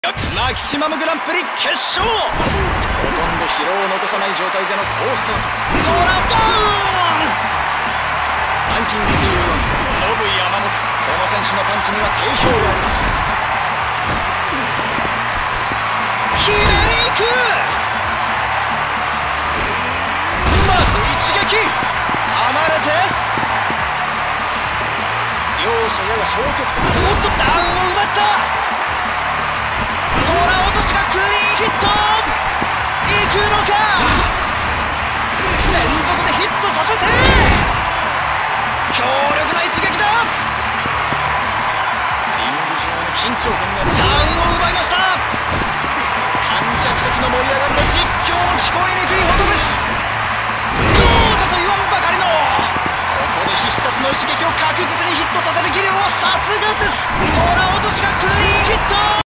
マキシマムグランプリ決勝、ほとんど疲労を残さない状態での好スタート。ドラダウン。ランキング14位ノブ山本、この選手のパンチには定評があります。ひねりいく。まず一撃はまれて、両者やや消極的。おっとダウンを奪った。空落としがクリーンヒット。いくのか。連続でヒットさせて強力な一撃だ。リング上の緊張感がダウンを奪いました。観客席の盛り上がりも実況も聞こえにくいほどです。どうだと言わんばかりの、ここで必殺の一撃を確実にヒットさせる技量はさすがです。空落としがクリーンヒット。